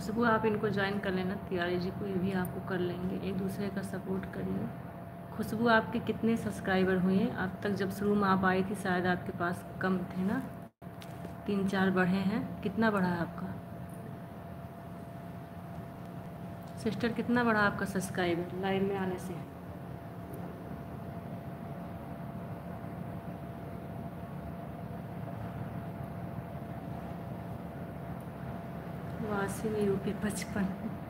खुशबू आप इनको ज्वाइन कर लेना, तिवारी जी को, ये भी आपको कर लेंगे। एक दूसरे का सपोर्ट करिए। खुशबू आपके कितने सब्सक्राइबर हुए हैं अब तक? जब शुरू में आप आई थी शायद आपके पास कम थे ना, 3-4 बढ़े हैं। कितना बढ़ा है आपका सिस्टर, कितना बढ़ा आपका सब्सक्राइबर लाइव में आने से? वासी में यूपी 55।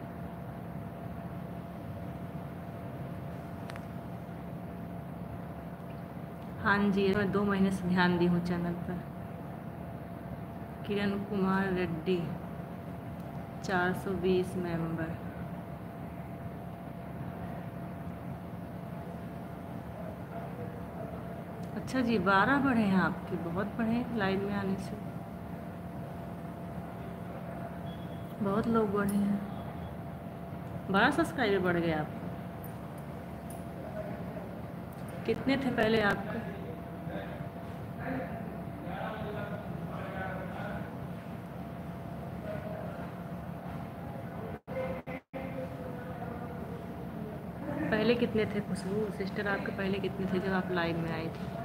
हाँ जी, मैं 2 महीने से ध्यान दी हूँ चैनल पर। किरण कुमार रेड्डी 420 मेंबर। अच्छा जी, 12 बढ़े हैं आपके, बहुत बढ़े हैं लाइव में आने से, बहुत लोग बढ़े हैं। 12 सब्सक्राइबर बढ़ गए आपके। कितने थे पहले आपके? पहले कितने थे खुशबू सिस्टर आपके, पहले कितने थे जब आप लाइव में आई थी?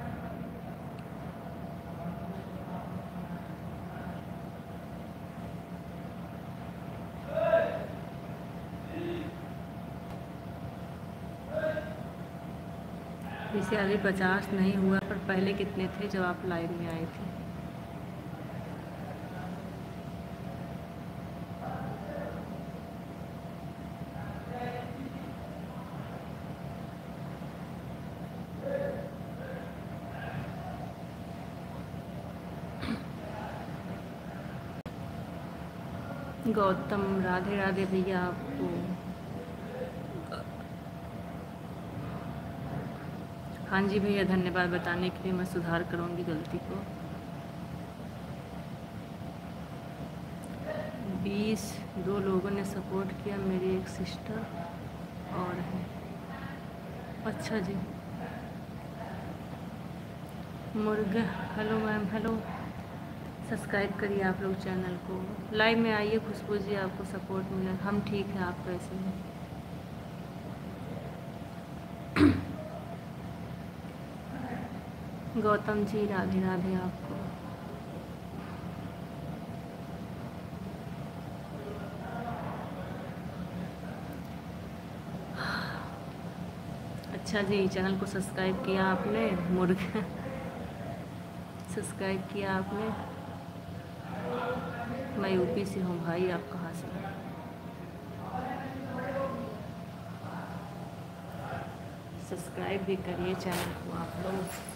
जैसे अभी 50 नहीं हुआ, पर पहले कितने थे जब आप लाइव में आई थी? गौतम, राधे राधे भैया आपको। हाँ जी भैया, धन्यवाद बताने के लिए, मैं सुधार करूँगी गलती को। 22 लोगों ने सपोर्ट किया, मेरी एक सिस्टर और है। अच्छा जी, मुर्गा, हेलो मैम, हेलो। सब्सक्राइब करिए आप लोग चैनल को, लाइव में आइए खुशबू जी, आपको सपोर्ट मिले। हम ठीक हैं, आप कैसे हैं? गौतम जी, राधे राधे आपको। अच्छा जी, चैनल को सब्सक्राइब किया आपने, मुर्गा सब्सक्राइब किया आपने। मैं यूपी से हूँ भाई, आप कहाँ से? सब्सक्राइब भी करिए चैनल को आप लोग।